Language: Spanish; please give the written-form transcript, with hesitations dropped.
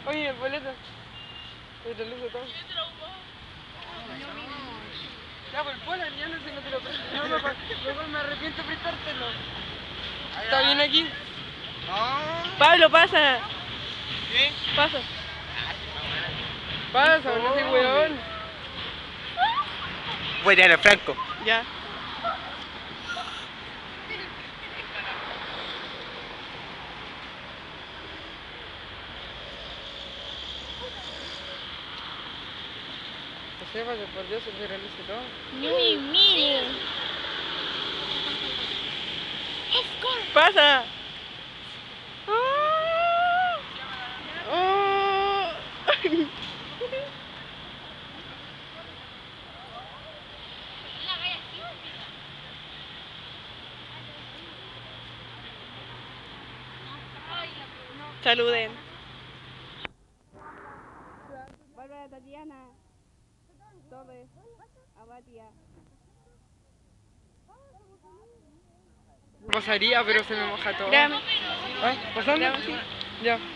Oye, el boleto. Te lo uso todo. Ya, pues el polar, ya no sé, no te lo presto. No, mejor me arrepiento de prestártelo. ¿Está bien aquí? No. Pablo, pasa. ¿Qué? Pasa. Pasa, no soy weón. Voy a tirar a Franco. Ya. No sé, por Dios, se realice todo. Mire. ¡Pasa! ¡Oh! ¡Oh! Saluden. Bárbara, Tatiana. Torres. Abatia. Pasaría, pero se me moja todo. Grame. ¿Ah? ¿Pasando? Grame, sí. Ya.